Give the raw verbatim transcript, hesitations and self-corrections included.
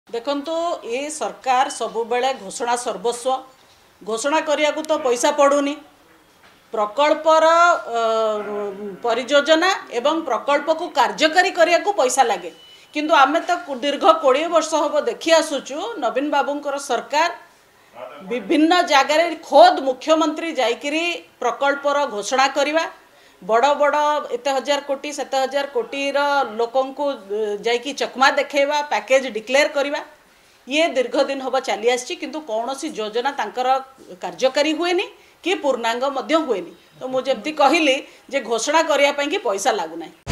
देखंतु ये सरकार सबु बेले घोषणा सर्वस्व घोषणा करिया को तो पैसा पड़ुनी प्रकल्पर परियोजना एवं प्रकल्प को कार्यकारी करिया को पैसा लगे किंतु आमे तो दीर्घ कोड़े वर्ष हम देखी आसुचु नवीन बाबूंकर सरकार विभिन्न जगार खोद मुख्यमंत्री जाइकरी प्रकल्पर घोषणा करवा बड़ बड़ एत हजार कोटी सेत हजार कोटी लोकों को जाइकी चकमा देखा पैकेज डिक्लेयर करवा ये दीर्घ दिन हम चली आसी किंतु कौन सी योजना तांकर कार्यकारी हुए कि पूर्णांग हुए तो मुझे कहली जे घोषणा करने पैसा लगुना।